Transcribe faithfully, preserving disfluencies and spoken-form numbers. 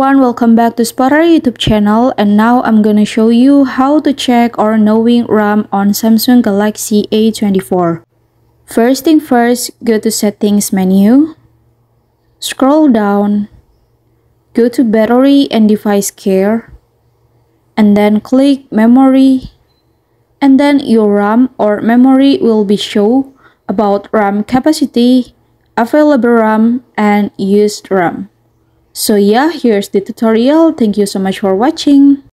everyone, welcome back to Spotter YouTube channel, and now I'm gonna show you how to check or knowing RAM on Samsung Galaxy A twenty-four. First thing first, go to settings menu, scroll down, go to battery and device care, and then click memory, and then your RAM or memory will be shown about RAM capacity, available RAM, and used RAM. So yeah, here's the tutorial. Thank you so much for watching.